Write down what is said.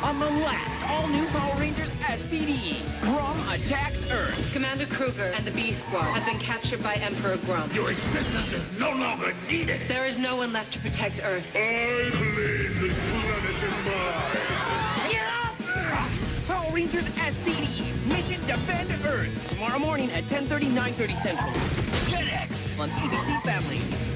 on the last all-new Power Rangers S.P.D. Gruumm attacks Earth. Commander Cruger and the B Squad have been captured by Emperor Gruumm. Your existence is no longer needed. There is no one left to protect Earth. I claim this planet is mine. Get up! Power Rangers S.P.D. Mission Defend Earth. Tomorrow morning at 10:30, 9:30 Central. Jetix on ABC Family.